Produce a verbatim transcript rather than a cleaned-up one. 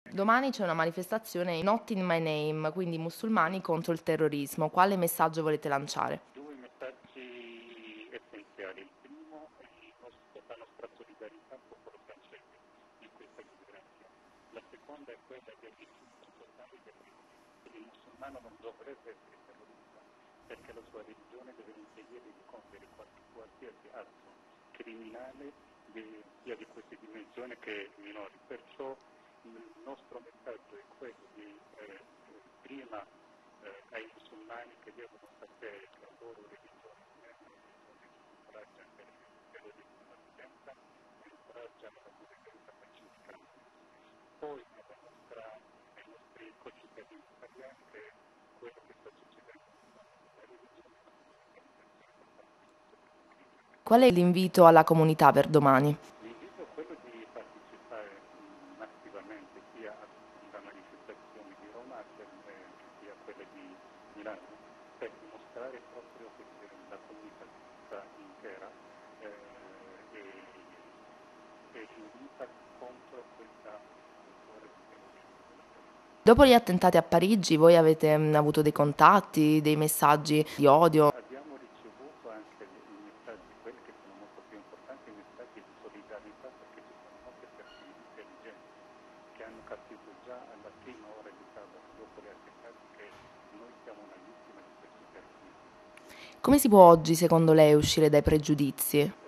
Domani c'è una manifestazione Not in my name, quindi musulmani contro il terrorismo. Quale messaggio volete lanciare? Due messaggi essenziali. Il primo è il nostro- la nostra solidarietà al popolo francese in questa disgrazia. La seconda è quella del rifiuto totale del rifiuto. Il musulmano non dovrebbe essere terrorista perché la sua religione deve impedire di compiere qualche- qualsiasi atto criminale di- sia di queste dimensioni che minori. Perciò il nostro messaggio è quello di eh, prima eh, ai musulmani che devono sapere che la loro religione non è una religione che incoraggia per il terrorismo, ma violenza, ma incoraggia la convivenza pacifica. Poi alla nostra, ai nostri concittadini italiani che quello che sta succedendo la religione è una comunicazione importante. Qual è l'invito alla comunità per domani? L'invito è quello di partecipare mh, attivamente sia alla manifestazione di Roma che sia a quella di Milano per dimostrare proprio che la comunità intera eh, è, è unita contro questa cultura di terrorismo. Dopo gli attentati a Parigi, voi avete mm, avuto dei contatti, dei messaggi di odio? Abbiamo ricevuto anche i messaggi, quelli che sono molto più importanti, i messaggi di solidarietà perché ci sono molte persone intelligenti che hanno capito già alla prima ora di sabato dopo gli attentati che noi siamo una vittima di questi terroristi. Come si può oggi, secondo lei, uscire dai pregiudizi?